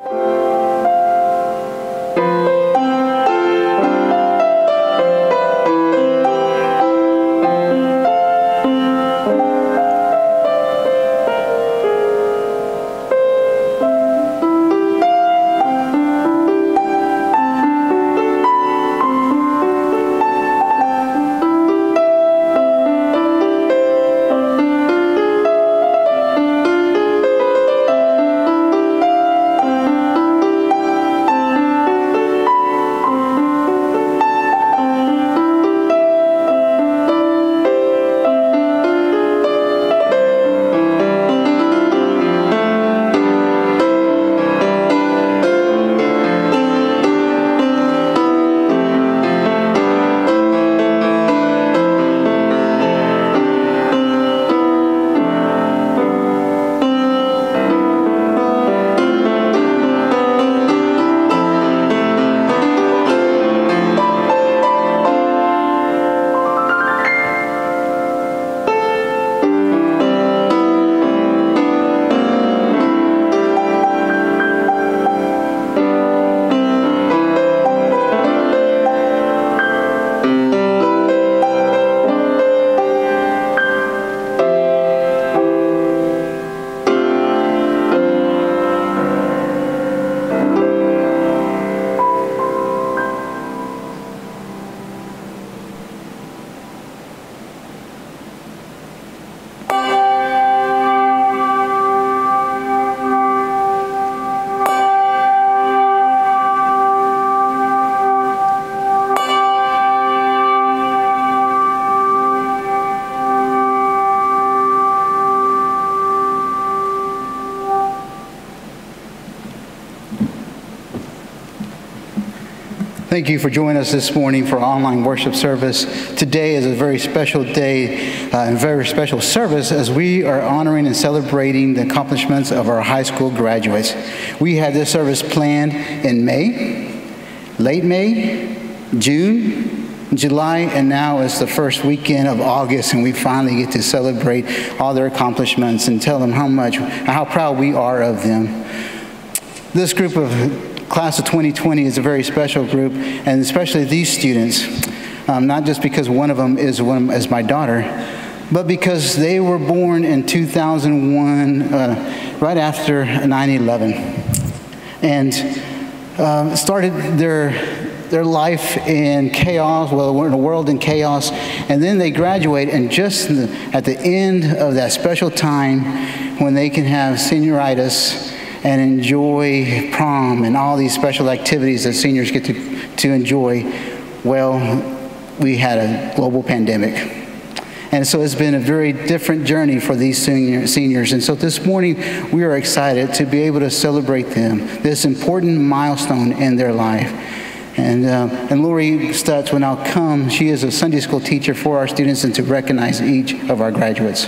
Thank you for joining us this morning for online worship service. Today is a very special day and very special service as we are honoring and celebrating the accomplishments of our high school graduates. We had this service planned in May, late May, June, July, and now it's the first weekend of August, and we finally get to celebrate all their accomplishments and tell them how proud we are of them. This group of Class of 2020 is a very special group, and especially these students, not just because one of them is my daughter, but because they were born in 2001, right after 9/11, and started their life in chaos, well, we're in a world in chaos, and then they graduate, and just at the end of that special time when they can have senioritis and enjoy prom and all these special activities that seniors get to enjoy, well, we had a global pandemic. And so it's been a very different journey for these seniors. And so this morning, we are excited to be able to celebrate them, this important milestone in their life. And Lori Stutz will now come. She is a Sunday school teacher for our students and to recognize each of our graduates.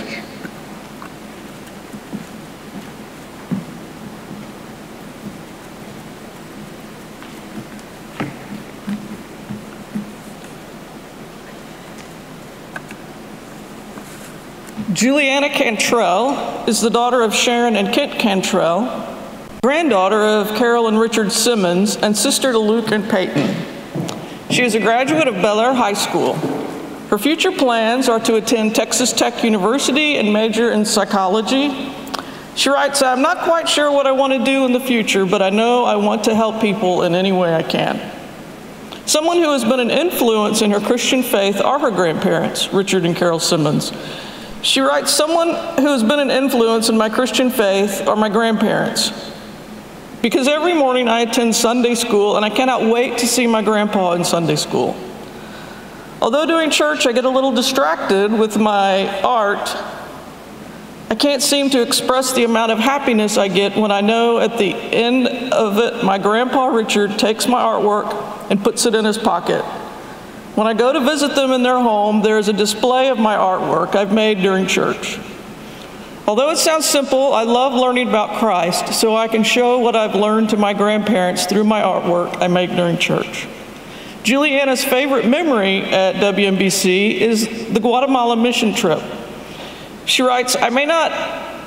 Juliana Cantrell is the daughter of Sharon and Kent Cantrell, granddaughter of Carol and Richard Simmons, and sister to Luke and Peyton. She is a graduate of Bel Air High School. Her future plans are to attend Texas Tech University and major in psychology. She writes, "I'm not quite sure what I want to do in the future, but I know I want to help people in any way I can." Someone who has been an influence in her Christian faith are her grandparents, Richard and Carol Simmons. She writes, "Someone who has been an influence in my Christian faith are my grandparents. Because every morning I attend Sunday school and I cannot wait to see my grandpa in Sunday school. Although doing church I get a little distracted with my art, I can't seem to express the amount of happiness I get when I know at the end of it my grandpa Richard takes my artwork and puts it in his pocket. When I go to visit them in their home, there is a display of my artwork I've made during church. Although it sounds simple, I love learning about Christ so I can show what I've learned to my grandparents through my artwork I make during church." Juliana's favorite memory at WMBC is the Guatemala mission trip. She writes, "I may not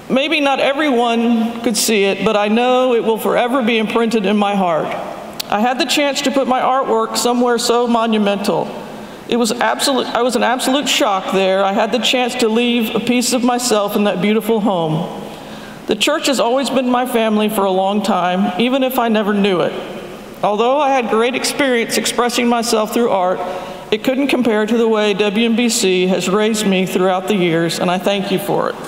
Maybe not everyone could see it, but I know it will forever be imprinted in my heart. I had the chance to put my artwork somewhere so monumental. I was an absolute shock there. I had the chance to leave a piece of myself in that beautiful home. The church has always been my family for a long time, even if I never knew it. Although I had great experience expressing myself through art, it couldn't compare to the way WMBC has raised me throughout the years, and I thank you for it.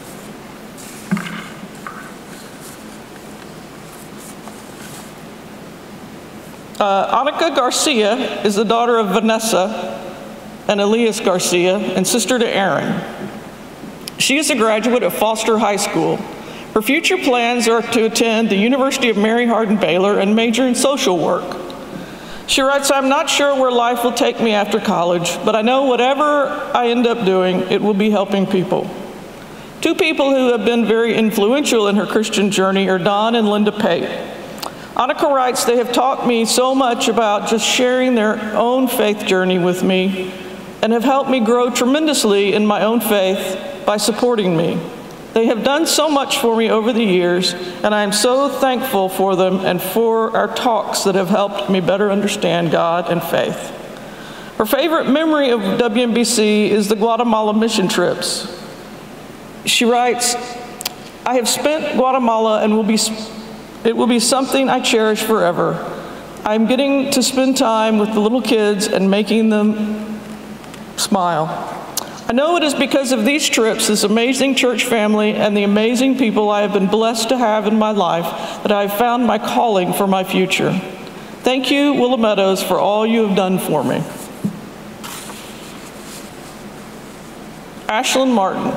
Annika Garcia is the daughter of Vanessa and Elias Garcia and sister to Aaron. She is a graduate of Foster High School. Her future plans are to attend the University of Mary Hardin-Baylor and major in social work. She writes, "I'm not sure where life will take me after college, but I know whatever I end up doing, it will be helping people." Two people who have been very influential in her Christian journey are Don and Linda Pate. Annika writes, "They have taught me so much about just sharing their own faith journey with me and have helped me grow tremendously in my own faith by supporting me. They have done so much for me over the years, and I am so thankful for them and for our talks that have helped me better understand God and faith." Her favorite memory of WMBC is the Guatemala mission trips. She writes, "I have spent Guatemala and it will be something I cherish forever. I'm getting to spend time with the little kids and making them smile. I know it is because of these trips, this amazing church family, and the amazing people I have been blessed to have in my life that I have found my calling for my future. Thank you, Willow Meadows, for all you have done for me." Ashlyn Martin.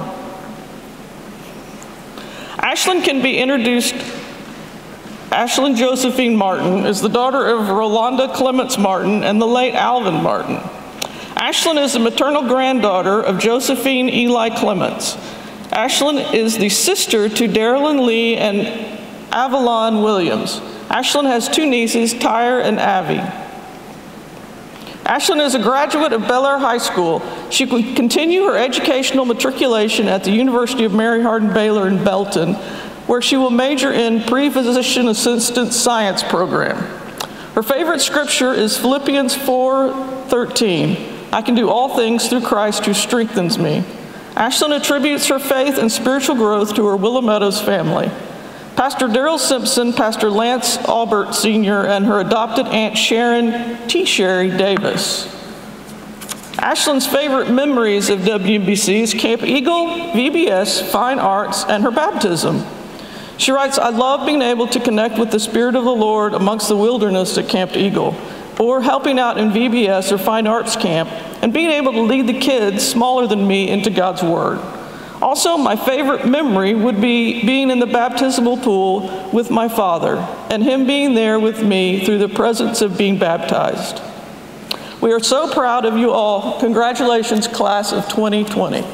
Ashlyn can be introduced. Ashlyn Josephine Martin is the daughter of Rolanda Clements Martin and the late Alvin Martin. Ashlyn is the maternal granddaughter of Josephine Eli Clements. Ashlyn is the sister to Darylyn Lee and Avalon Williams. Ashlyn has two nieces, Tyre and Avi. Ashlyn is a graduate of Bel Air High School. She will continue her educational matriculation at the University of Mary Hardin-Baylor in Belton, where she will major in pre-physician assistant science program. Her favorite scripture is Philippians 4:13. "I can do all things through Christ who strengthens me." Ashlyn attributes her faith and spiritual growth to her Willow Meadows family. Pastor Daryl Simpson, Pastor Lance Albert Sr., and her adopted Aunt Sharon T. Sherry Davis. Ashlyn's favorite memories of WMBC is Camp Eagle, VBS, Fine Arts, and her baptism. She writes, "I love being able to connect with the Spirit of the Lord amongst the wilderness at Camp Eagle, or helping out in VBS or Fine Arts Camp, and being able to lead the kids smaller than me into God's Word. Also, my favorite memory would be being in the baptismal pool with my father, and him being there with me through the presence of being baptized. We are so proud of you all. Congratulations, class of 2020.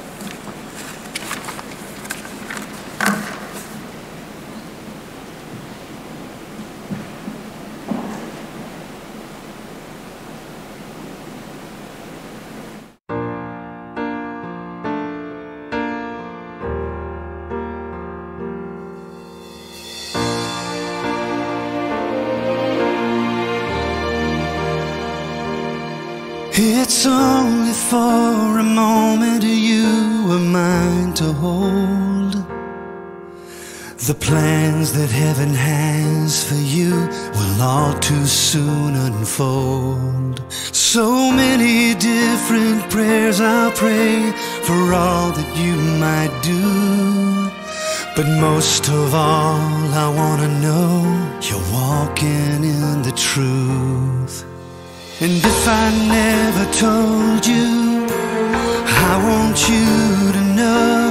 It's only for a moment you were mine to hold. The plans that heaven has for you will all too soon unfold. So many different prayers I'll pray for all that you might do. But most of all, I want to know you're walking in the truth. And if I never told you, I want you to know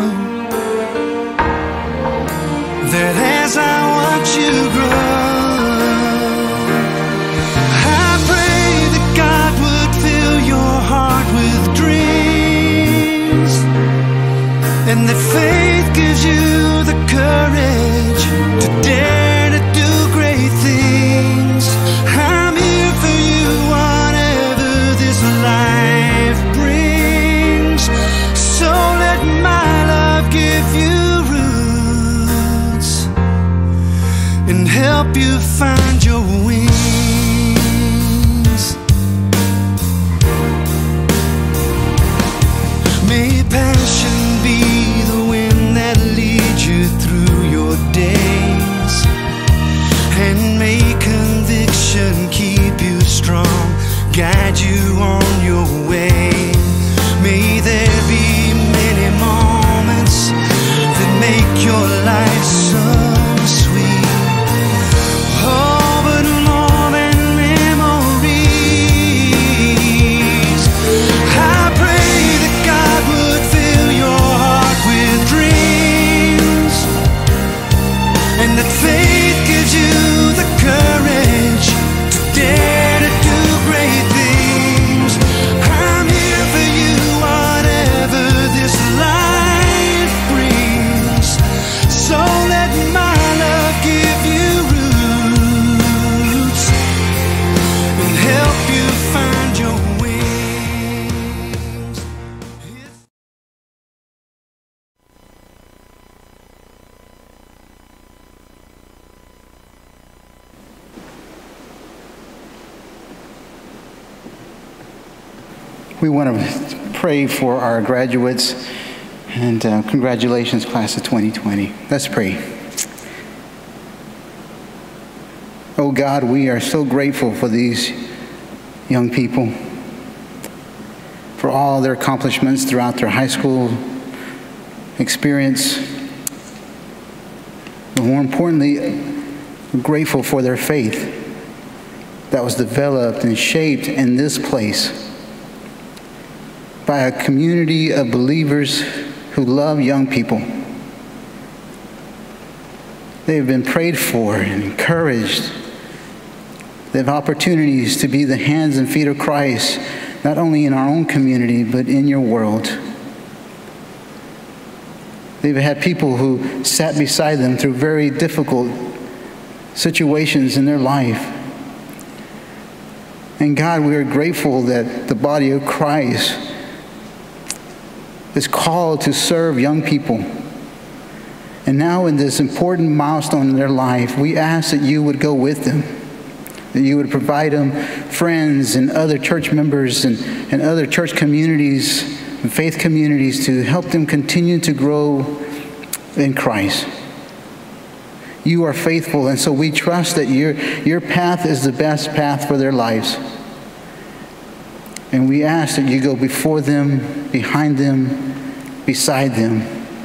that as I watch you grow, I pray that God would fill your heart with dreams, and that faith gives you the courage to dare to do great things. I'm here for you, whatever this life brings. So let my love give you room guide you on your way. May there be many moments that make your life so sweet. Oh, but more than memories, I pray that God would fill your heart with dreams, and that faith gives you the courage to dare to do great things. I'm here for you, whatever this life brings. So let my love give you roots and help you find your wings. We want to pray for our graduates, and congratulations, class of 2020. Let's pray. Oh God, we are so grateful for these young people, for all their accomplishments throughout their high school experience. But more importantly, we're grateful for their faith that was developed and shaped in this place by a community of believers who love young people. They've been prayed for and encouraged. They have opportunities to be the hands and feet of Christ, not only in our own community, but in your world. They've had people who sat beside them through very difficult situations in their life. And God, we are grateful that the body of Christ is called to serve young people. And now in this important milestone in their life, we ask that you would go with them, that you would provide them friends and other church members and other church communities and faith communities to help them continue to grow in Christ. You are faithful, and so we trust that your path is the best path for their lives. And we ask that you go before them, behind them, beside them,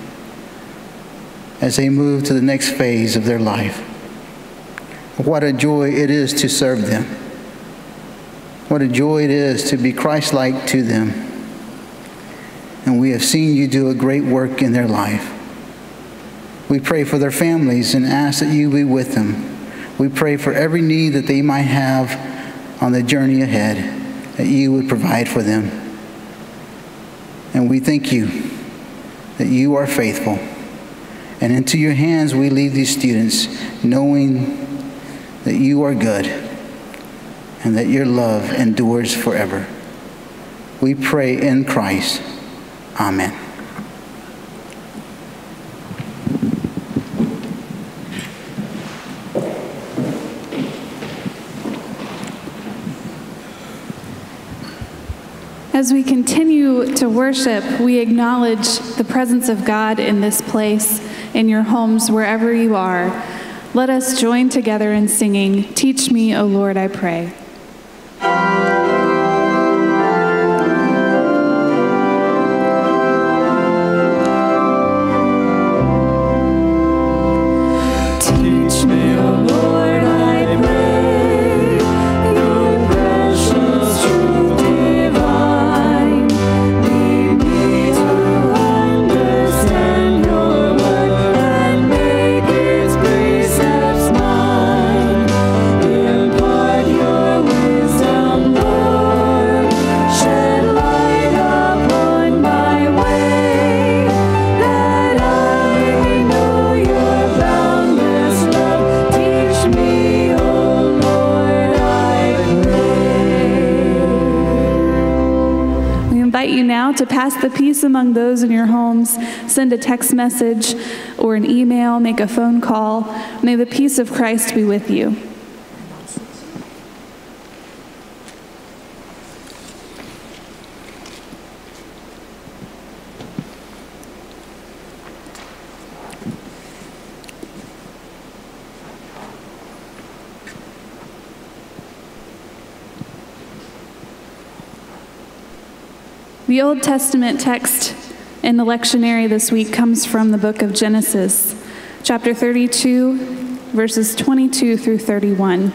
as they move to the next phase of their life. What a joy it is to serve them. What a joy it is to be Christ-like to them. And we have seen you do a great work in their life. We pray for their families and ask that you be with them. We pray for every need that they might have on the journey ahead, that you would provide for them. And we thank you that you are faithful. And into your hands we leave these students, knowing that you are good and that your love endures forever. We pray in Christ. Amen. As we continue to worship, we acknowledge the presence of God in this place, in your homes, wherever you are. Let us join together in singing, "Teach Me, O Lord, I Pray." Teach me, O Lord, I pray, your precious truth divine. Lead me to understand your word and make its precepts mine. Impart your wisdom, Lord. Shed light upon my way, that I may know your boundless love. Teach me, O Lord, I pray. We invite you now to pass the peace among those in your homes. Send a text message or an email, make a phone call. May the peace of Christ be with you. The Old Testament text in the lectionary this week comes from the book of Genesis, chapter 32, verses 22 through 31.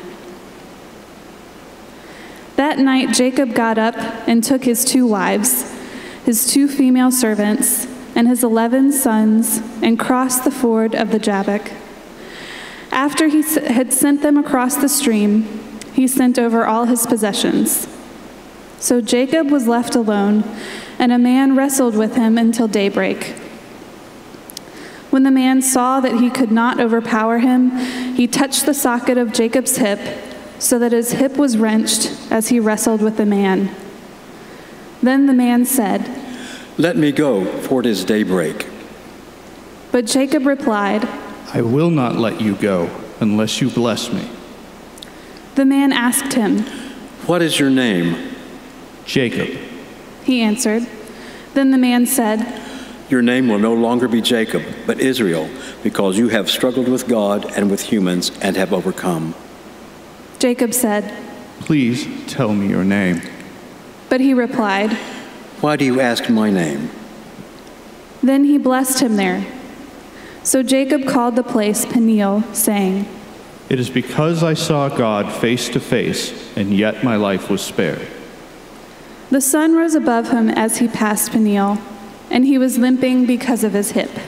That night Jacob got up and took his 2 wives, his 2 female servants, and his 11 sons, and crossed the ford of the Jabbok. After he had sent them across the stream, he sent over all his possessions. So Jacob was left alone, and a man wrestled with him until daybreak. When the man saw that he could not overpower him, he touched the socket of Jacob's hip, so that his hip was wrenched as he wrestled with the man. Then the man said, "Let me go, for it is daybreak." But Jacob replied, I will not let you go unless you bless me. The man asked him, "What is your name?" Jacob. He answered. Then the man said, "Your name will no longer be Jacob, but Israel, because you have struggled with God and with humans and have overcome." Jacob said, Please tell me your name. but he replied, "Why do you ask my name?" Then he blessed him there. So Jacob called the place Peniel, saying, It is because I saw God face to face, and yet my life was spared. The sun rose above him as he passed Peniel, and he was limping because of his hip.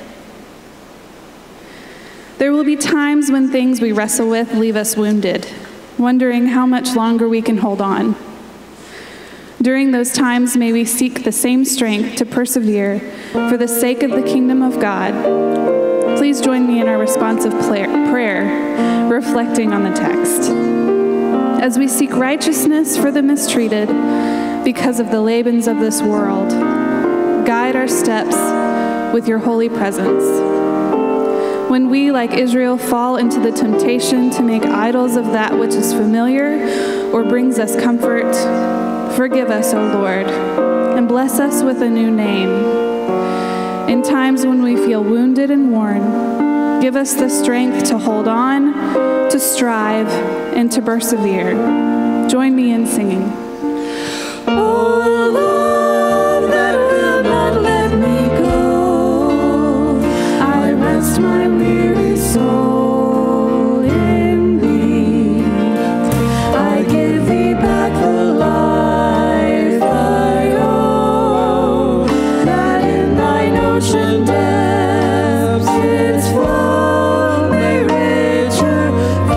There will be times when things we wrestle with leave us wounded, wondering how much longer we can hold on. During those times, may we seek the same strength to persevere for the sake of the kingdom of God. Please join me in our responsive prayer, reflecting on the text. As we seek righteousness for the mistreated because of the Labans of this world, guide our steps with your holy presence. When we, like Israel, fall into the temptation to make idols of that which is familiar or brings us comfort, forgive us, O Lord, and bless us with a new name. In times when we feel wounded and worn, give us the strength to hold on, to strive, and to persevere. Join me in singing. Oh, love that will not let me go, I rest my weary soul in thee. I give thee back the life I owe, that in thine ocean depths its flow may richer,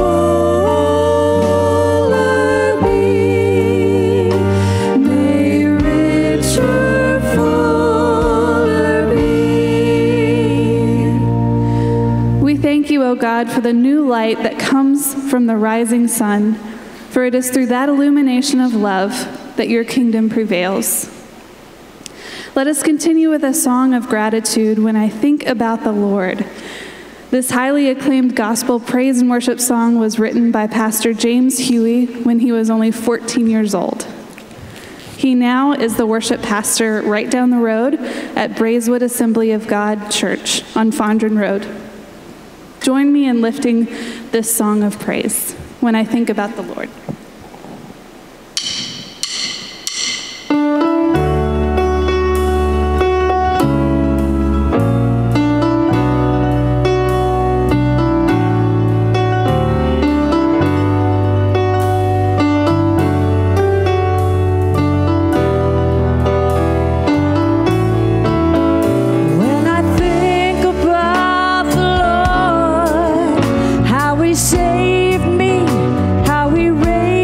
fuller be. May richer, fuller be. We thank you, O God, for the new light that comes from the rising sun, for it is through that illumination of love that your kingdom prevails. Let us continue with a song of gratitude when I think about the Lord. This highly acclaimed gospel praise and worship song was written by Pastor James Huey when he was only 14 years old. He now is the worship pastor right down the road at Braeswood Assembly of God Church on Fondren Road. Join me in lifting this song of praise when I think about the Lord. When I think about the Lord, how He saved me, how He raised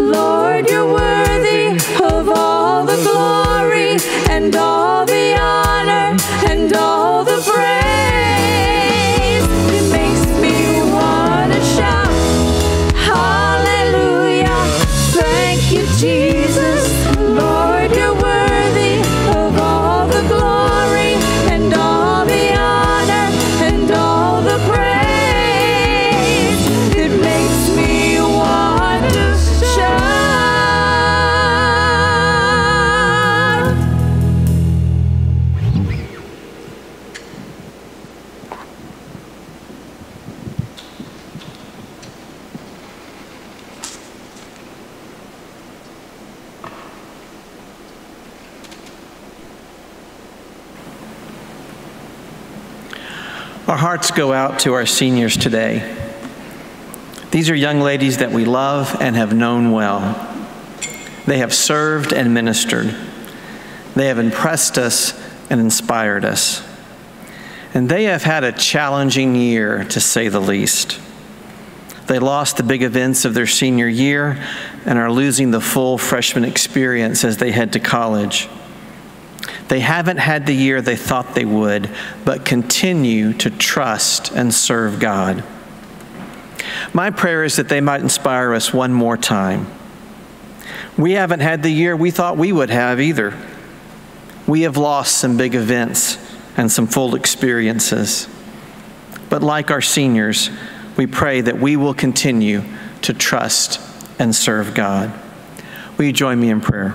Lord, you're worthy of all the glory and all the honor and all the praise. It makes me want to shout, hallelujah. Thank you, Jesus. Lord, you're worthy of all the glory and all the honor and all the praise. It makes me want to shout. Our hearts go out to our seniors today. These are young ladies that we love and have known well. They have served and ministered. They have impressed us and inspired us. And they have had a challenging year, to say the least. They lost the big events of their senior year and are losing the full freshman experience as they head to college. They haven't had the year they thought they would, but continue to trust and serve God. My prayer is that they might inspire us one more time. We haven't had the year we thought we would have either. We have lost some big events and some full experiences. But like our seniors, we pray that we will continue to trust and serve God. Will you join me in prayer?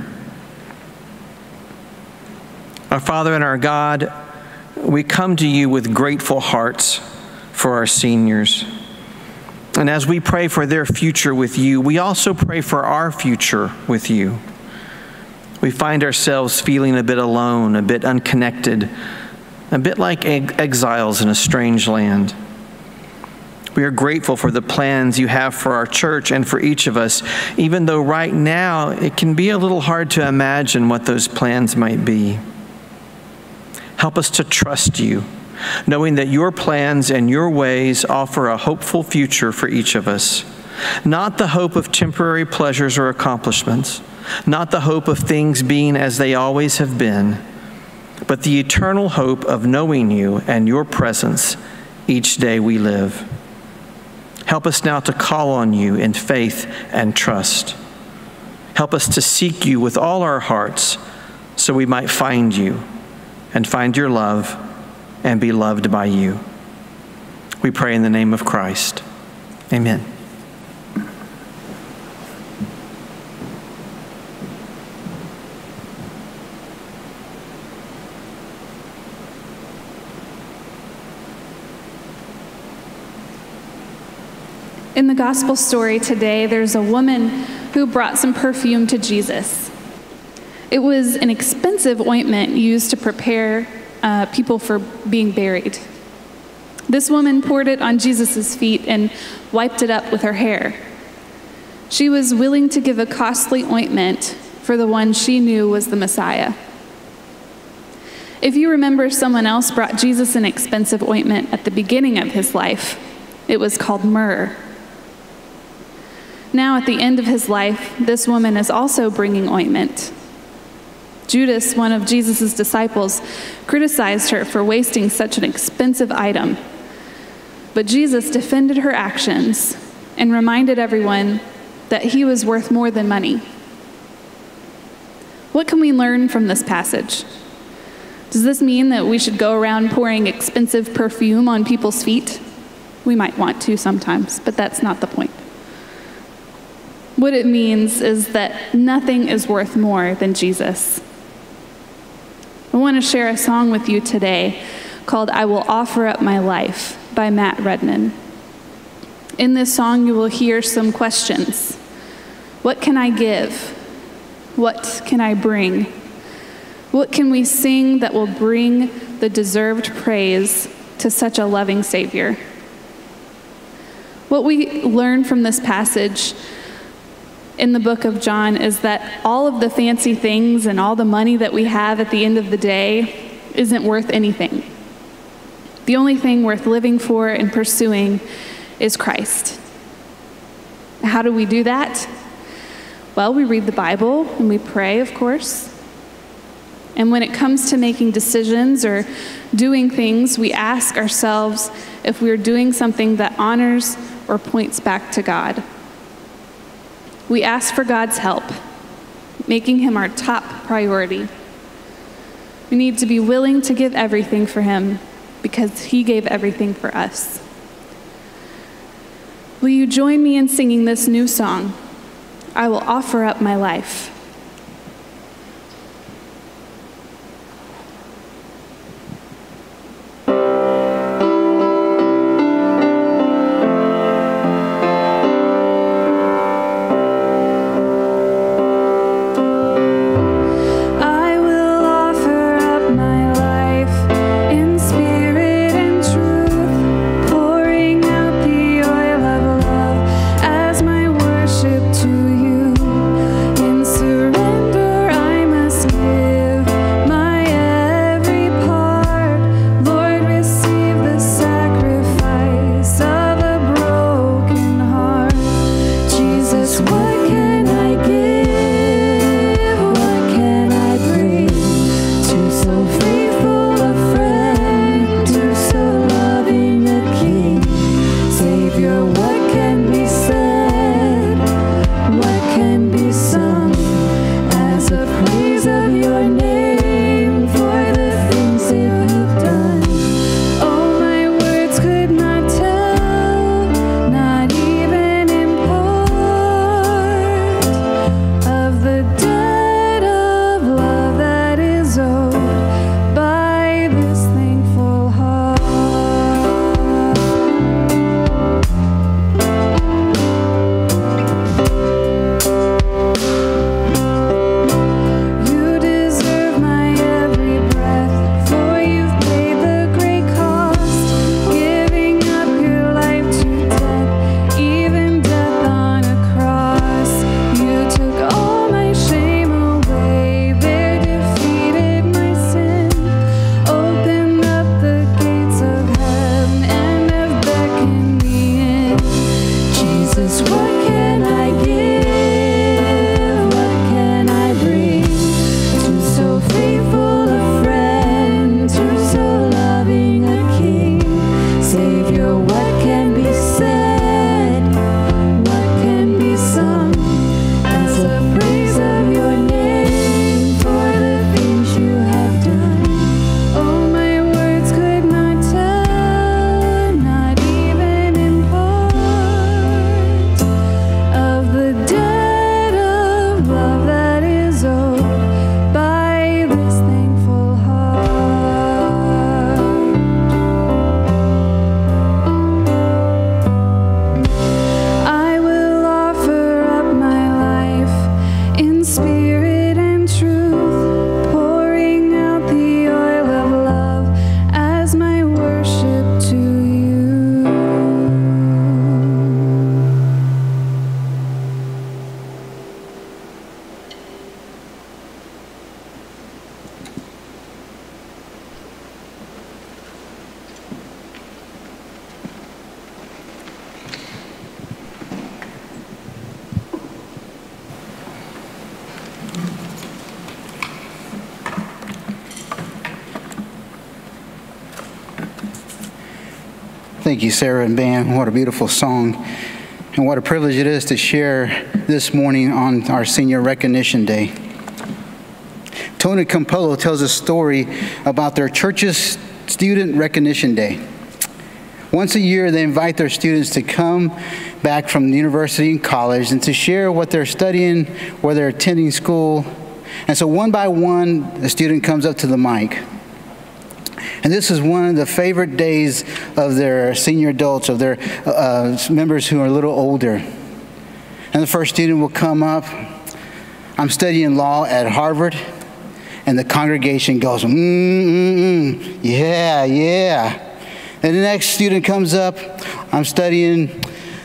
Our Father and our God, we come to you with grateful hearts for our seniors. And as we pray for their future with you, we also pray for our future with you. We find ourselves feeling a bit alone, a bit unconnected, a bit like exiles in a strange land. We are grateful for the plans you have for our church and for each of us, even though right now it can be a little hard to imagine what those plans might be. Help us to trust you, knowing that your plans and your ways offer a hopeful future for each of us. Not the hope of temporary pleasures or accomplishments, not the hope of things being as they always have been, but the eternal hope of knowing you and your presence each day we live. Help us now to call on you in faith and trust. Help us to seek you with all our hearts so we might find you and find your love and be loved by you. We pray in the name of Christ. Amen. In the gospel story today, there's a woman who brought some perfume to Jesus. It was an expensive ointment used to prepare people for being buried. This woman poured it on Jesus' feet and wiped it up with her hair. She was willing to give a costly ointment for the one she knew was the Messiah. If you remember, someone else brought Jesus an expensive ointment at the beginning of his life. It was called myrrh. Now, at the end of his life, this woman is also bringing ointment. Judas, one of Jesus' disciples, criticized her for wasting such an expensive item. But Jesus defended her actions and reminded everyone that he was worth more than money. What can we learn from this passage? Does this mean that we should go around pouring expensive perfume on people's feet? We might want to sometimes, but that's not the point. What it means is that nothing is worth more than Jesus. I want to share a song with you today called "I Will Offer Up My Life" by Matt Redman. In this song, you will hear some questions. What can I give? What can I bring? What can we sing that will bring the deserved praise to such a loving Savior? What we learn from this passage in the book of John is that all of the fancy things and all the money that we have at the end of the day isn't worth anything. The only thing worth living for and pursuing is Christ. How do we do that? Well, we read the Bible and we pray, of course. And when it comes to making decisions or doing things, we ask ourselves if we're doing something that honors or points back to God. We ask for God's help, making him our top priority. We need to be willing to give everything for him because he gave everything for us. Will you join me in singing this new song, I Will Offer Up My Life? Thank you, Sarah and band. What a beautiful song. And what a privilege it is to share this morning on our Senior Recognition Day. Tony Campolo tells a story about their church's Student Recognition Day. Once a year, they invite their students to come back from the university and college and to share what they're studying, where they're attending school. And so one by one, the student comes up to the mic. And this is one of the favorite days of their senior adults, of their members who are a little older. And the first student will come up. I'm studying law at Harvard. And the congregation goes, yeah, yeah. And the next student comes up. I'm studying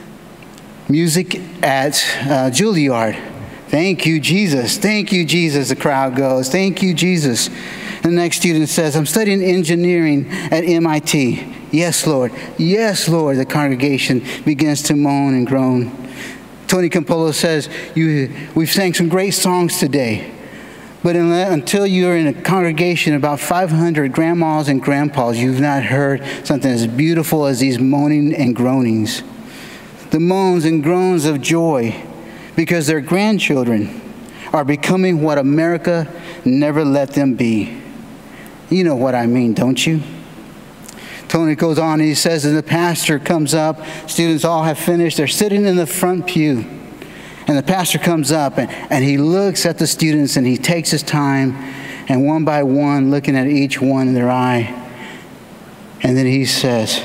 music at Juilliard. Thank you, Jesus. Thank you, Jesus. The crowd goes, thank you, Jesus. And the next student says, I'm studying engineering at MIT. Yes, Lord. Yes, Lord. The congregation begins to moan and groan. Tony Campolo says, we've sang some great songs today, but until you're in a congregation about 500 grandmas and grandpas, you've not heard something as beautiful as these moaning and groanings. The moans and groans of joy because their grandchildren are becoming what America never let them be. You know what I mean, don't you? Tony goes on and he says, and the pastor comes up, students all have finished, they're sitting in the front pew. And the pastor comes up and he looks at the students and he takes his time and one by one looking at each one in their eye. And then he says,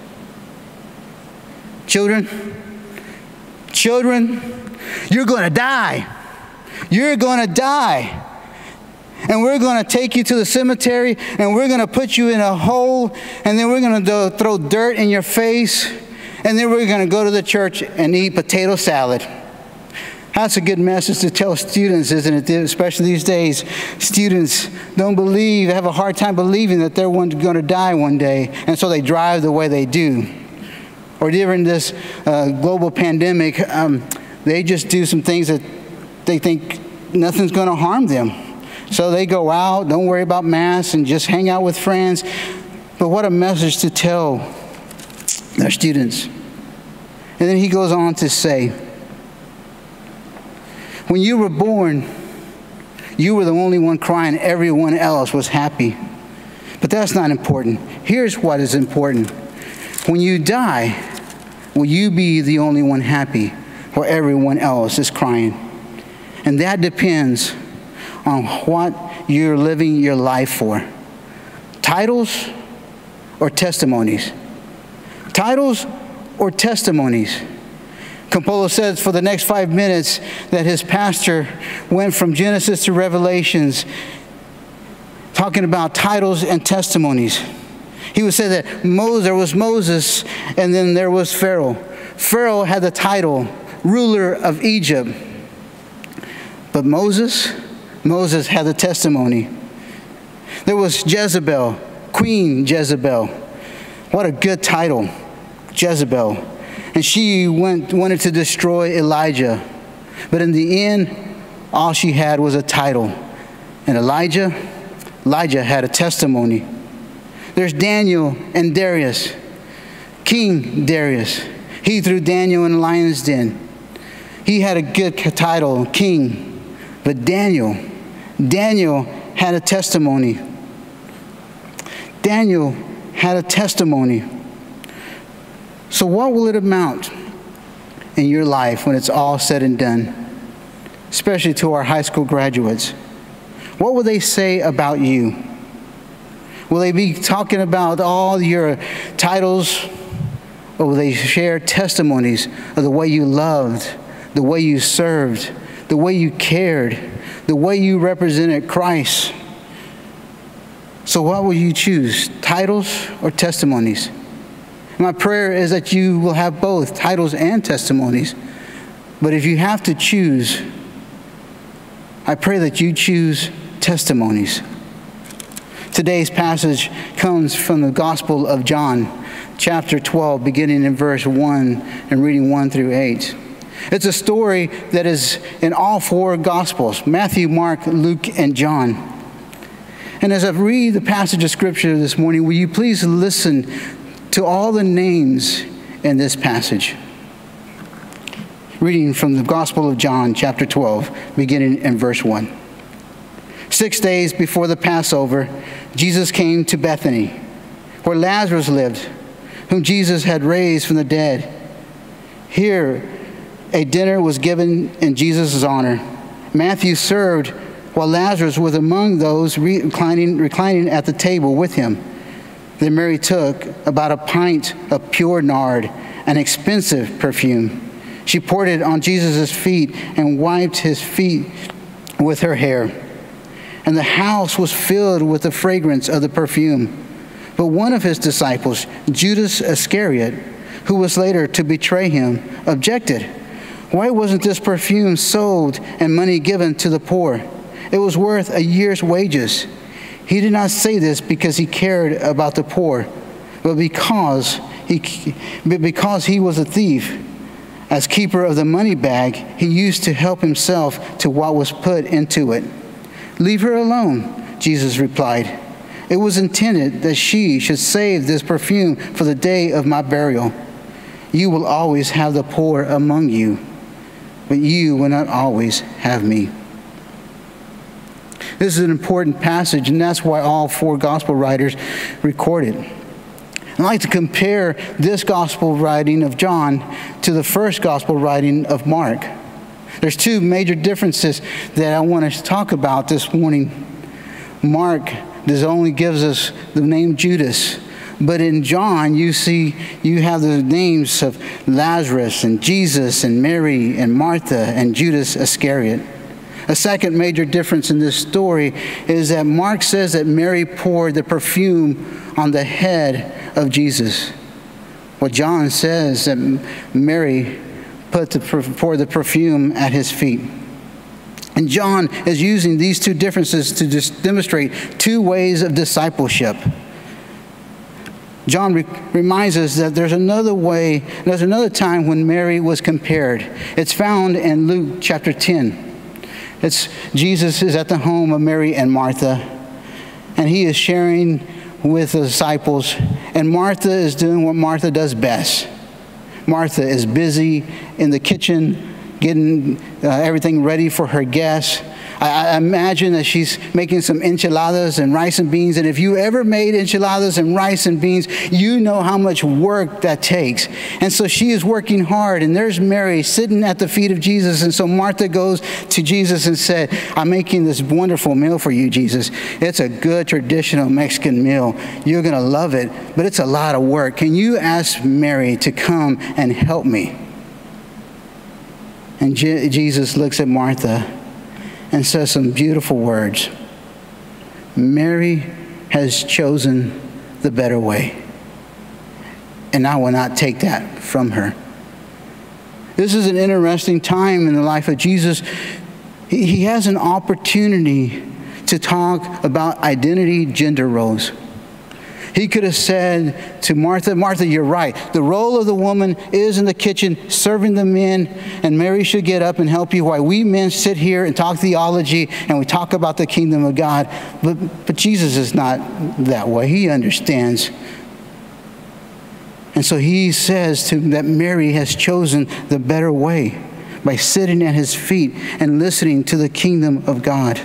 children, you're going to die. You're going to die. And we're going to take you to the cemetery and we're going to put you in a hole and then we're going to throw dirt in your face and then we're going to go to the church and eat potato salad. That's a good message to tell students, isn't it? Especially these days, students don't believe, have a hard time believing that they're going to die one day, and so they drive the way they do. Or during this global pandemic, they just do some things that they think nothing's going to harm them. So they go out, don't worry about masks, and just hang out with friends. But what a message to tell their students. And then he goes on to say, when you were born, you were the only one crying. Everyone else was happy. But that's not important. Here's what is important. When you die, will you be the only one happy or everyone else is crying? And that depends on what you're living your life for. Titles or testimonies? Titles or testimonies? Campolo says for the next 5 minutes that his pastor went from Genesis to Revelations talking about titles and testimonies. He would say that there was Moses and then there was Pharaoh. Pharaoh had the title, ruler of Egypt. But Moses had the testimony. There was Jezebel, Queen Jezebel. What a good title, Jezebel. And she wanted to destroy Elijah. But in the end, all she had was a title. And Elijah had a testimony. There's Daniel and Darius. King Darius. He threw Daniel in the lion's den. He had a good title, king. But Daniel had a testimony. Daniel had a testimony. So what will it amount in your life when it's all said and done? Especially to our high school graduates. What will they say about you? Will they be talking about all your titles? Or will they share testimonies of the way you loved, the way you served, the way you cared, the way you represented Christ? So what will you choose, titles or testimonies? My prayer is that you will have both titles and testimonies. But if you have to choose, I pray that you choose testimonies. Today's passage comes from the Gospel of John, chapter 12, beginning in verse 1 and reading 1 through 8. It's a story that is in all four Gospels, Matthew, Mark, Luke, and John. And as I read the passage of Scripture this morning, will you please listen to all the names in this passage. Reading from the Gospel of John, chapter 12, beginning in verse 1. 6 days before the Passover, Jesus came to Bethany, where Lazarus lived, whom Jesus had raised from the dead. Here, a dinner was given in Jesus' honor. Matthew served while Lazarus was among those reclining at the table with him. Then Mary took about a pint of pure nard, an expensive perfume. She poured it on Jesus' feet and wiped his feet with her hair. And the house was filled with the fragrance of the perfume. But one of his disciples, Judas Iscariot, who was later to betray him, objected. Why wasn't this perfume sold and money given to the poor? It was worth a year's wages. He did not say this because he cared about the poor, but because he was a thief. As keeper of the money bag, he used to help himself to what was put into it. "Leave her alone," Jesus replied. "It was intended that she should save this perfume for the day of my burial. You will always have the poor among you, but you will not always have me." This is an important passage, and that's why all four gospel writers recorded. I'd like to compare this gospel writing of John to the first gospel writing of Mark. There's two major differences that I want to talk about this morning. Mark only gives us the name Judas, but in John you have the names of Lazarus and Jesus and Mary and Martha and Judas Iscariot. A second major difference in this story is that Mark says that Mary poured the perfume on the head of Jesus. Well, John says that Mary poured the perfume at his feet. And John is using these two differences to just demonstrate two ways of discipleship. John reminds us that there's another time when Mary was compared. It's found in Luke chapter 10. Jesus is at the home of Mary and Martha, and he is sharing with the disciples, and Martha is doing what Martha does best. Martha is busy in the kitchen getting everything ready for her guests. I imagine that she's making some enchiladas and rice and beans, and if you ever made enchiladas and rice and beans, you know how much work that takes. And so she is working hard, and there's Mary sitting at the feet of Jesus, and so Martha goes to Jesus and said, "I'm making this wonderful meal for you, Jesus. It's a good traditional Mexican meal. You're going to love it, but it's a lot of work. Can you ask Mary to come and help me?" And Jesus looks at Martha and says some beautiful words. "Mary has chosen the better way, and I will not take that from her." This is an interesting time in the life of Jesus. He has an opportunity to talk about identity, gender roles. He could have said to Martha, "Martha, you're right. The role of the woman is in the kitchen serving the men, and Mary should get up and help you while we men sit here and talk theology and we talk about the kingdom of God." But Jesus is not that way. He understands. And so he says that Mary has chosen the better way by sitting at his feet and listening to the kingdom of God.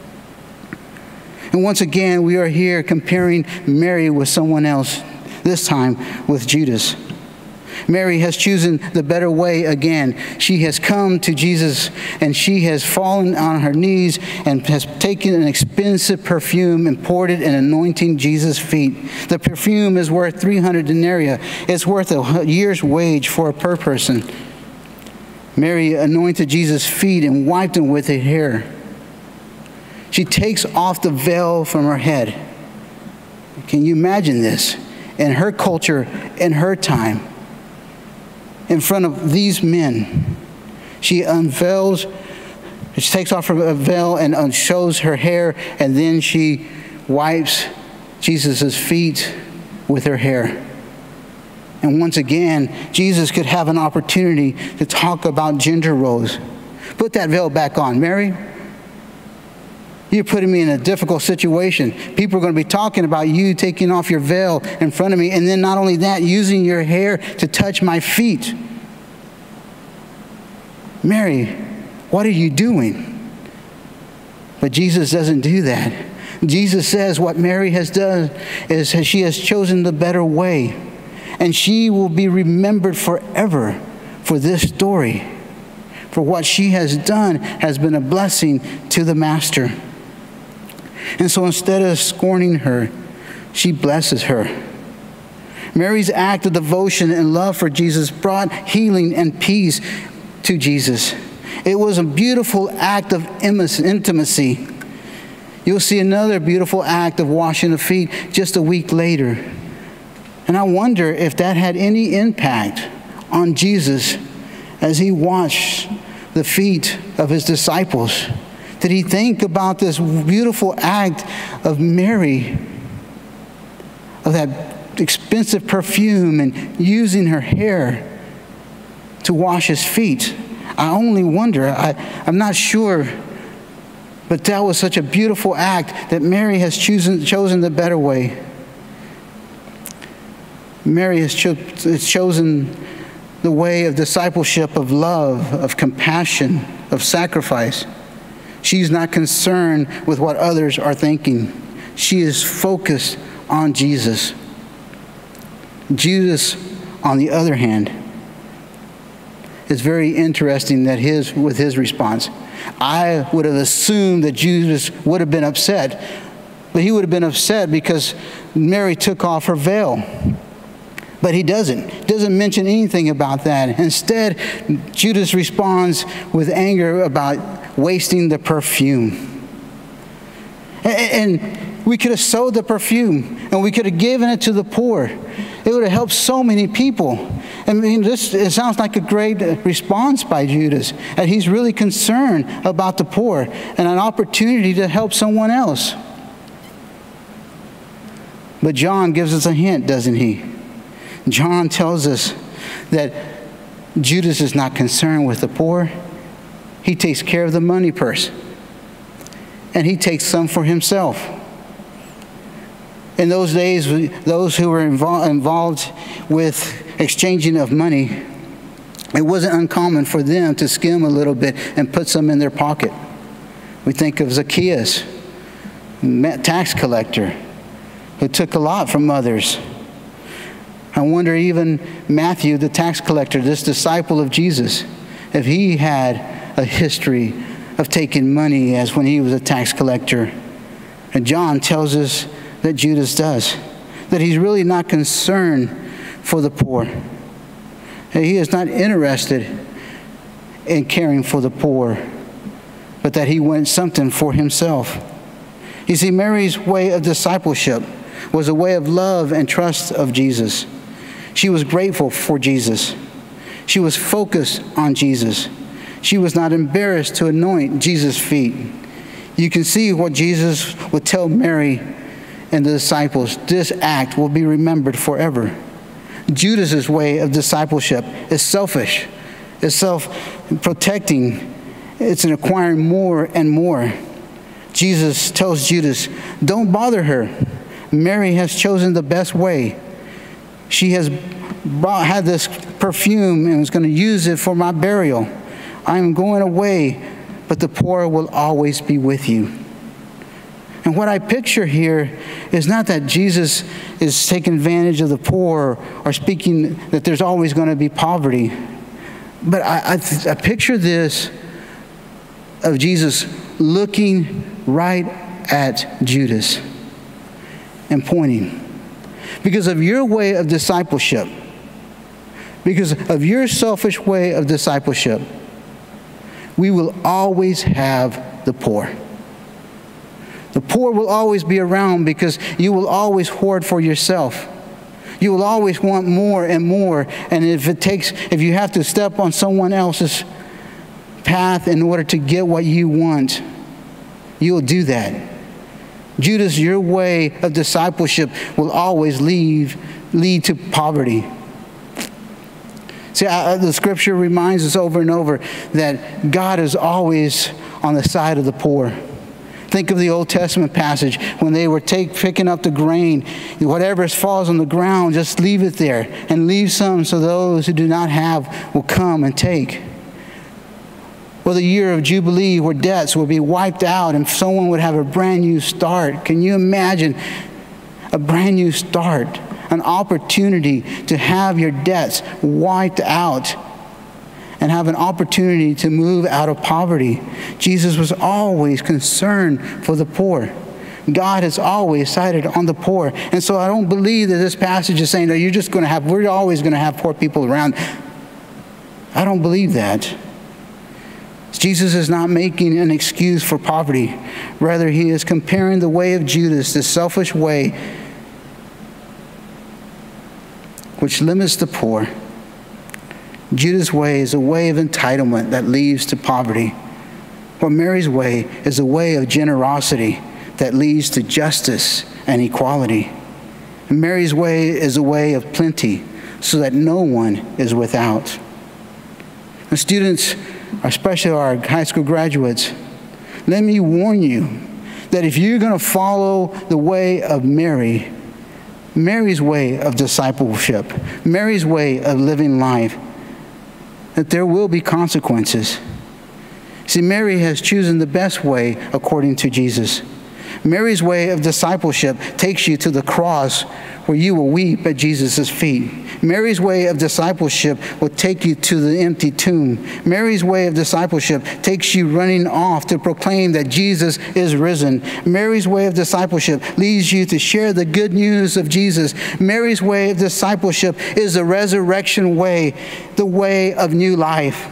And once again, we are here comparing Mary with someone else, this time with Judas. Mary has chosen the better way again. She has come to Jesus, and she has fallen on her knees and has taken an expensive perfume and poured it and anointing Jesus' feet. The perfume is worth 300 denarii. It's worth a year's wage for a per person. Mary anointed Jesus' feet and wiped them with her hair. She takes off the veil from her head. Can you imagine this? In her culture, in her time, in front of these men, she unveils, she takes off her veil and shows her hair, and then she wipes Jesus' feet with her hair. And once again, Jesus could have an opportunity to talk about gender roles. Put that veil back on, Mary. You're putting me in a difficult situation. People are going to be talking about you taking off your veil in front of me, and then not only that, using your hair to touch my feet. Mary, what are you doing? But Jesus doesn't do that. Jesus says what Mary has done is she has chosen the better way, and she will be remembered forever for this story. For what she has done has been a blessing to the Master. And so instead of scorning her, she blesses her. Mary's act of devotion and love for Jesus brought healing and peace to Jesus. It was a beautiful act of intimacy. You'll see another beautiful act of washing the feet just a week later. And I wonder if that had any impact on Jesus as he washed the feet of his disciples. Did he think about this beautiful act of Mary, of that expensive perfume and using her hair to wash his feet. I only wonder, I'm not sure, but that was such a beautiful act that Mary has chosen the better way. Mary has chosen the way of discipleship, of love, of compassion, of sacrifice. She's not concerned with what others are thinking. She is focused on Jesus. Judas, on the other hand, is very interesting that with his response. I would have assumed that Judas would have been upset, but he would have been upset because Mary took off her veil. But he doesn't mention anything about that. Instead, Judas responds with anger about wasting the perfume. And we could have sold the perfume and we could have given it to the poor. It would have helped so many people. I mean, it sounds like a great response by Judas, and he's really concerned about the poor and an opportunity to help someone else. But John gives us a hint, doesn't he? John tells us that Judas is not concerned with the poor. He takes care of the money purse, and he takes some for himself. In those days, those who were involved with exchanging of money, it wasn't uncommon for them to skim a little bit and put some in their pocket. We think of Zacchaeus, tax collector, who took a lot from others. I wonder even Matthew, the tax collector, this disciple of Jesus, if he had a history of taking money as when he was a tax collector. And John tells us that Judas does, that he's really not concerned for the poor. He is not interested in caring for the poor, but that he wants something for himself. You see, Mary's way of discipleship was a way of love and trust of Jesus. She was grateful for Jesus. She was focused on Jesus. She was not embarrassed to anoint Jesus' feet. You can see what Jesus would tell Mary and the disciples. This act will be remembered forever. Judas's way of discipleship is selfish. It's self-protecting. It's in acquiring more and more. Jesus tells Judas, don't bother her. Mary has chosen the best way. She has had this perfume and was going to use it for my burial. I am going away, but the poor will always be with you. And what I picture here is not that Jesus is taking advantage of the poor or speaking that there's always going to be poverty. But I picture this of Jesus looking right at Judas and pointing. Because of your way of discipleship, because of your selfish way of discipleship, we will always have the poor. The poor will always be around because you will always hoard for yourself. You will always want more and more. And if you have to step on someone else's path in order to get what you want, you'll do that. Judas, your way of discipleship will always lead to poverty. See, the scripture reminds us over and over that God is always on the side of the poor. Think of the Old Testament passage when they were picking up the grain. Whatever falls on the ground, just leave it there and leave some so those who do not have will come and take. Or the year of Jubilee where debts would be wiped out and someone would have a brand new start. Can you imagine a brand new start? An opportunity to have your debts wiped out and have an opportunity to move out of poverty. Jesus was always concerned for the poor. God has always sided on the poor. And so I don't believe that this passage is saying that we're always going to have poor people around. I don't believe that. Jesus is not making an excuse for poverty. Rather, he is comparing the way of Judas, the selfish way, which limits the poor. Judas' way is a way of entitlement that leads to poverty. But Mary's way is a way of generosity that leads to justice and equality. And Mary's way is a way of plenty so that no one is without. The students, especially our high school graduates, let me warn you that if you're going to follow the way of Mary, Mary's way of discipleship, Mary's way of living life, that there will be consequences. See, Mary has chosen the best way according to Jesus. Mary's way of discipleship takes you to the cross where you will weep at Jesus' feet. Mary's way of discipleship will take you to the empty tomb. Mary's way of discipleship takes you running off to proclaim that Jesus is risen. Mary's way of discipleship leads you to share the good news of Jesus. Mary's way of discipleship is the resurrection way, the way of new life.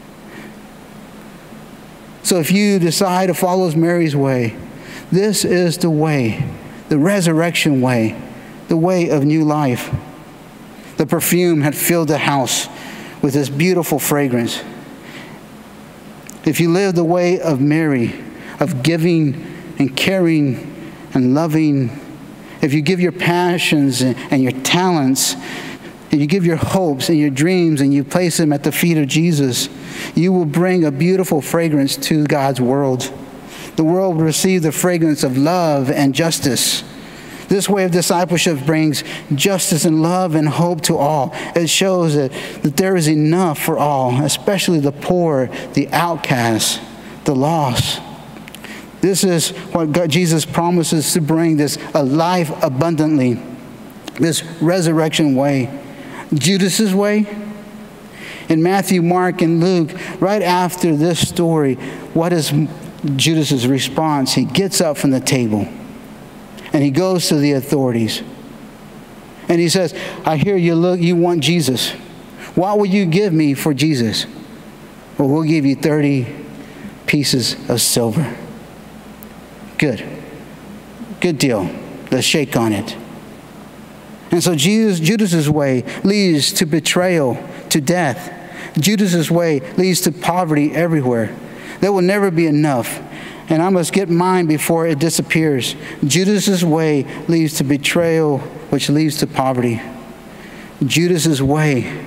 So if you decide to follow Mary's way, this is the way, the resurrection way, the way of new life. The perfume had filled the house with this beautiful fragrance. If you live the way of Mary, of giving and caring and loving, if you give your passions and your talents, and you give your hopes and your dreams and you place them at the feet of Jesus, you will bring a beautiful fragrance to God's world. The world will receive the fragrance of love and justice. This way of discipleship brings justice and love and hope to all. It shows that there is enough for all, especially the poor, the outcasts, the lost. This is what Jesus promises to bring, this a life abundantly, this resurrection way. Judas's way? In Matthew, Mark, and Luke, right after this story, what is Judas's response? He gets up from the table and he goes to the authorities. And he says, I hear you want Jesus. What will you give me for Jesus? Well, we'll give you 30 pieces of silver. Good. Good deal. Let's shake on it. And so Judas's way leads to betrayal, to death. Judas's way leads to poverty everywhere. There will never be enough, and I must get mine before it disappears. Judas's way leads to betrayal, which leads to poverty. Judas's way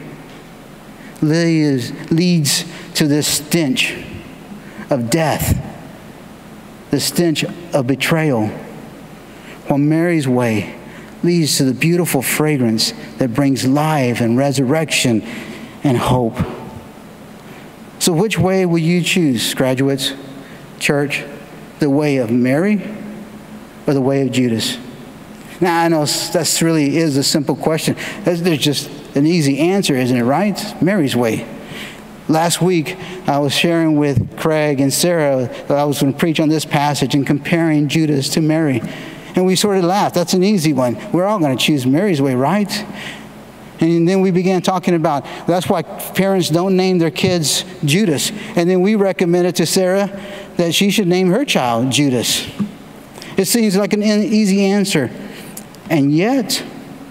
leads to this stench of death, the stench of betrayal, while Mary's way leads to the beautiful fragrance that brings life and resurrection and hope. So which way will you choose, graduates, church? The way of Mary or the way of Judas? Now, I know that really is a simple question. There's just an easy answer, isn't it, right? Mary's way. Last week, I was sharing with Craig and Sarah that I was going to preach on this passage and comparing Judas to Mary. And we sort of laughed. That's an easy one. We're all going to choose Mary's way, right? And then we began talking about, that's why parents don't name their kids Judas. And then we recommended to Sarah that she should name her child Judas. It seems like an easy answer. And yet,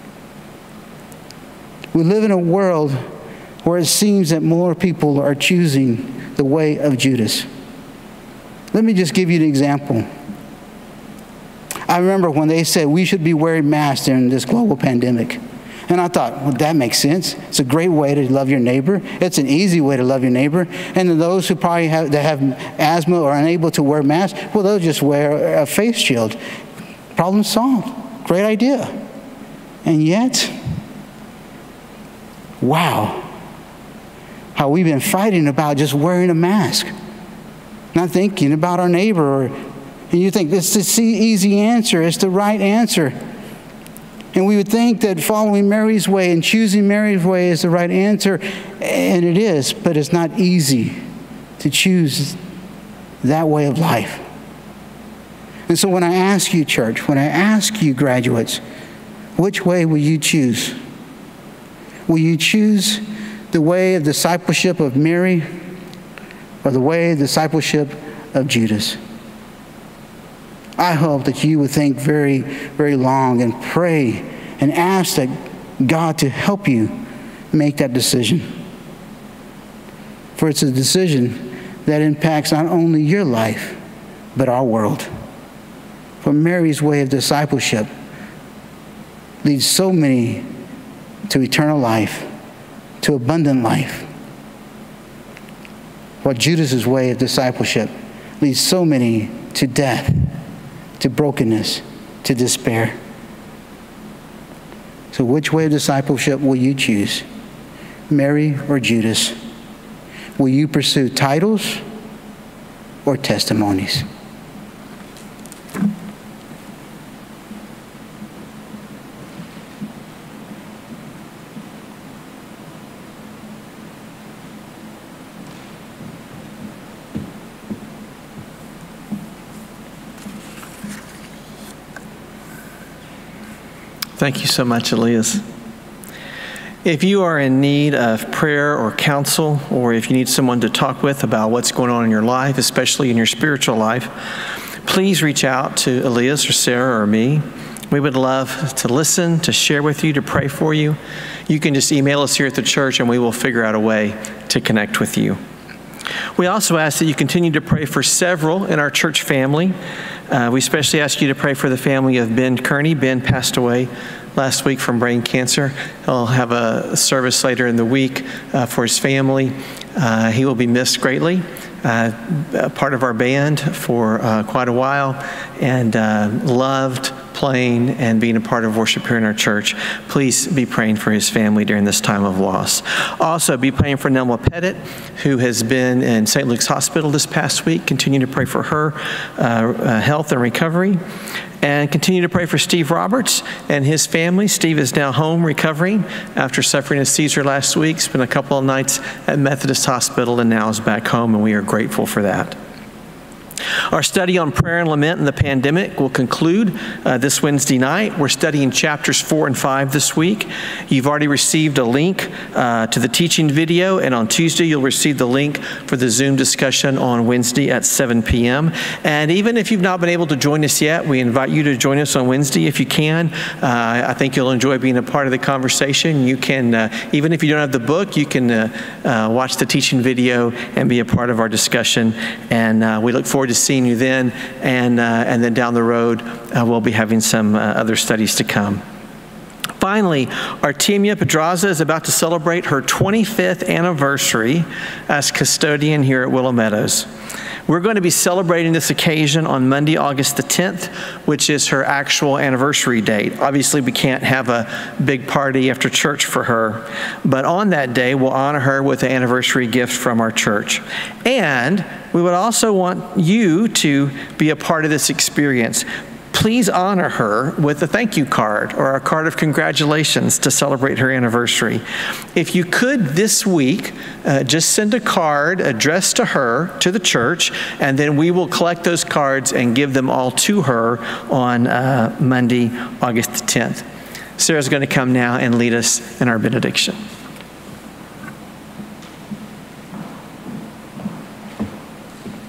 we live in a world where it seems that more people are choosing the way of Judas. Let me just give you an example. I remember when they said we should be wearing masks during this global pandemic. And I thought, well, that makes sense. It's a great way to love your neighbor. It's an easy way to love your neighbor. And then those who probably have asthma or are unable to wear masks, well, they'll just wear a face shield. Problem solved. Great idea. And yet, wow, how we've been fighting about just wearing a mask, not thinking about our neighbor. And you think this is the easy answer. It's the right answer. And we would think that following Mary's way and choosing Mary's way is the right answer. And it is, but it's not easy to choose that way of life. And so when I ask you, church, when I ask you, graduates, which way will you choose? Will you choose the way of discipleship of Mary or the way of discipleship of Judas? I hope that you would think very, very long and pray and ask that God to help you make that decision. For it's a decision that impacts not only your life, but our world. For Mary's way of discipleship leads so many to eternal life, to abundant life. While Judas's way of discipleship leads so many to death, to brokenness, to despair. So which way of discipleship will you choose? Mary or Judas? Will you pursue titles or testimonies? Thank you so much, Elias. If you are in need of prayer or counsel, or if you need someone to talk with about what's going on in your life, especially in your spiritual life, please reach out to Elias or Sarah or me. We would love to listen, to share with you, to pray for you. You can just email us here at the church and we will figure out a way to connect with you. We also ask that you continue to pray for several in our church family. We especially ask you to pray for the family of Ben Kearney. Ben passed away last week from brain cancer. He'll have a service later in the week for his family. He will be missed greatly. Part of our band for quite a while, and loved playing and being a part of worship here in our church. Please be praying for his family during this time of loss. Also, be praying for Nelma Pettit, who has been in St. Luke's Hospital this past week. Continue to pray for her health and recovery. And continue to pray for Steve Roberts and his family. Steve is now home recovering after suffering a seizure last week. Spent a couple of nights at Methodist Hospital and now is back home, and we are grateful for that. Our study on prayer and lament in the pandemic will conclude this Wednesday night. We're studying chapters 4 and 5 this week. You've already received a link to the teaching video, and on Tuesday you'll receive the link for the Zoom discussion on Wednesday at 7 p.m. And even if you've not been able to join us yet, we invite you to join us on Wednesday if you can. I think you'll enjoy being a part of the conversation. You can, even if you don't have the book, you can watch the teaching video and be a part of our discussion. And we look forward to seeing you then, and then down the road we'll be having some other studies to come. Finally, Artemia Pedraza is about to celebrate her 25th anniversary as custodian here at Willow Meadows. We're going to be celebrating this occasion on Monday, August the 10th, which is her actual anniversary date. Obviously, we can't have a big party after church for her, but on that day, we'll honor her with an anniversary gift from our church. And we would also want you to be a part of this experience. Please honor her with a thank you card or a card of congratulations to celebrate her anniversary. If you could this week, just send a card addressed to her, to the church, and then we will collect those cards and give them all to her on Monday, August 10th. Sarah's going to come now and lead us in our benediction.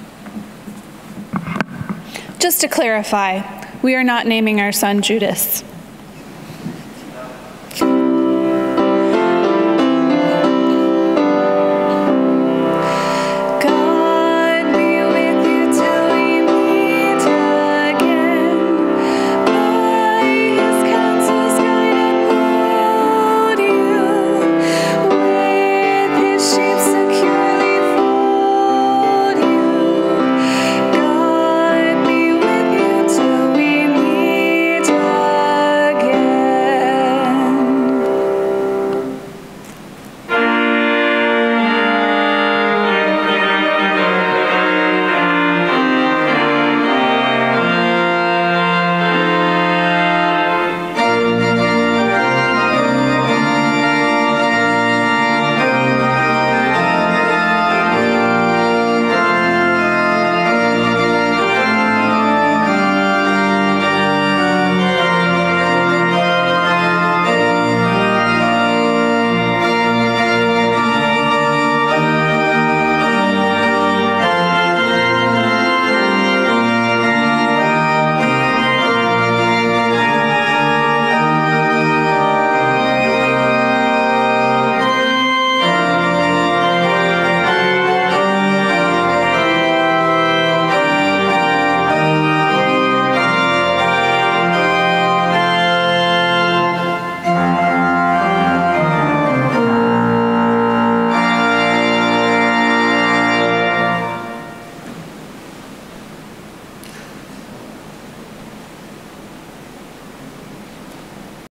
Just to clarify, we are not naming our son Judas.